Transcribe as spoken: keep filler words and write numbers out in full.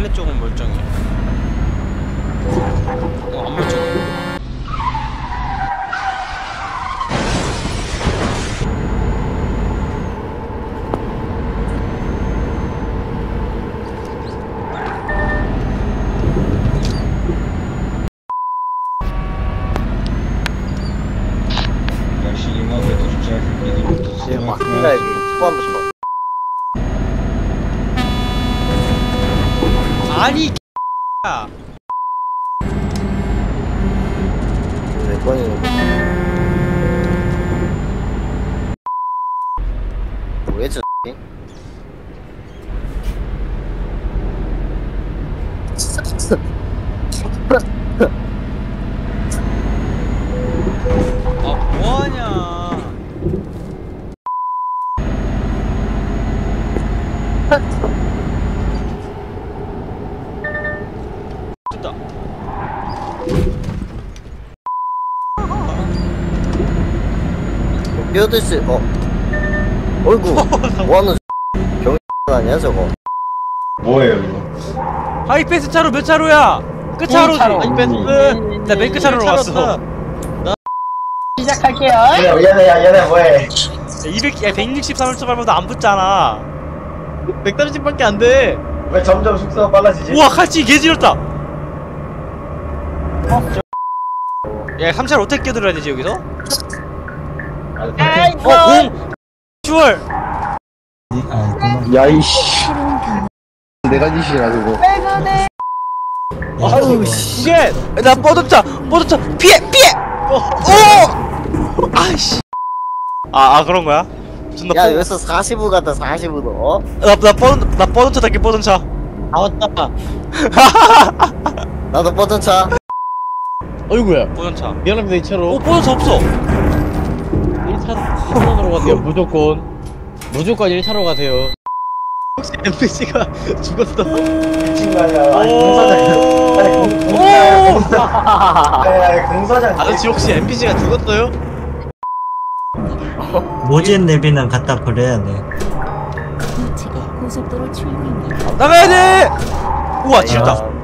빨래 쪽은 멀쩡해. 어, 안 멀쩡해. 예, 맞습니다. 초반부터. 아니 야. 몇 번이는 왜 저? 아 뭐하냐? 됐다. 뼈듯이 어. 어이구. 뭐하는 병 아니야 저거? 뭐예요 이거? 하이패스 차로 몇 차로야? 끝 차로지. 하이패스. 나 맨 끝 차로로 왔어. 시작할게요. 얘네 얘네 야 얘네 뭐해? 이백, 야 백육십삼 초 밟아도 안 붙잖아. 백삼십밖에 안 돼. 왜 점점 속도가 빨라지지? 우와 칼치 개지렸다. 야 삼 차로 어떻게 끼어들어야 되지 여기서? 아이고. 어 공! 슈얼! 야이씨. 내가 지시라 그거. 아유 씨. 나 뻗었자! 뻗었자! 피해! 피해! 오! 아이씨 아, 아 그런 거야? 존나 야 뻗... 여기서 사십으로 갔다 사십으로. 어? 나, 나 뻗은, 나 뻗은 차답게 뻗은 차. 아 왔다. 나도 뻗은 차. 어이구야. 뻗은 차. 미안합니다 이 차로. 오 뻗은 차 없어! 일 차 일 차로 가세요. 무조건. 무조건 일 차로 가세요. 혹시 엠피씨가 죽었어? 미친 거 아니야? 아니 공사장. 아니 공 공사장. 아니 아니 공사장. 아저씨 혹시 엠피씨가 죽었어요? 모진 내비는 갖다 버려야 돼. 우측에 고속도로 출구입니다. 나가야 돼! 우와 지렸다.